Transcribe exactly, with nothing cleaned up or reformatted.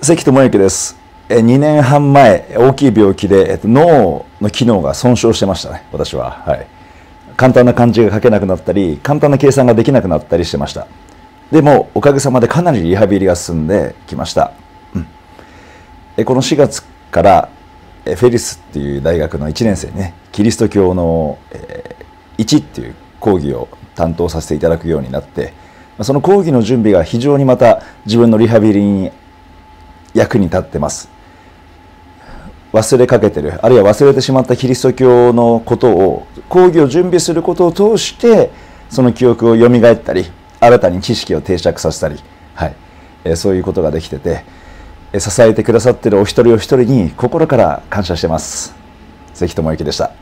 関智之です。にねんはんまえ、大きい病気で脳の機能が損傷してましたね、私は。はい、簡単な漢字が書けなくなったり、簡単な計算ができなくなったりしてました。でも、おかげさまでかなりリハビリが進んできました。うん、このしがつからフェリスっていう大学のいちねん生にね、キリスト教のいちっていう講義を担当させていただくようになって、その講義の準備が非常にまた自分のリハビリに役に立ってます。忘れかけてる、あるいは忘れてしまったキリスト教のことを、講義を準備することを通してその記憶を蘇ったり、新たに知識を定着させたり、はい、えそういうことができてて、支えてくださっているお一人お一人に心から感謝してます。関智之でした。